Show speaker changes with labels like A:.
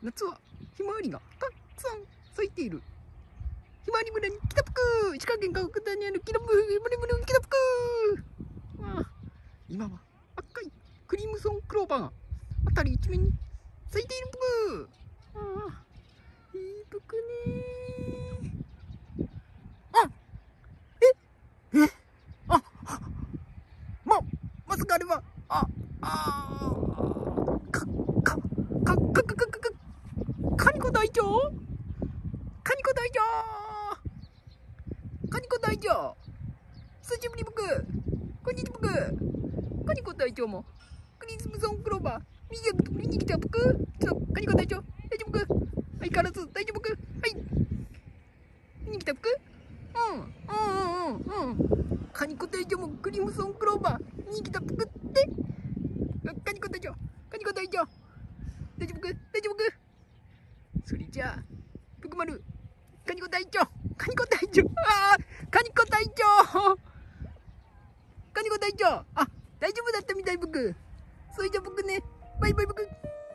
A: 夏はひまわりがたくさん咲いている。ひまわり村に来たぷく。石川県川北にあるひまわり村に来たぷく。今は赤いクリムソンクローバーが辺り一面に咲いているぷく。いいぷくねまさかあれはカニコ隊長、カニコ隊長、カニコ隊長、久しぶり僕、こんにちは僕、カニコ隊長もクリスムソンクローバー見に来た僕、ちょっとカニコ隊長大丈夫僕、相変わらず大丈夫僕、はい見に来た僕、カニコ隊長もクリムソンクローバー見に来た僕って、カニコ隊長、カニコ隊長大丈夫僕、大丈夫僕、それじゃあぷくまるカニコ隊長、カニコ隊長、カニコ隊長、カニコ隊長、大丈夫だったみたい僕。それじゃ僕ね、バイバイ僕。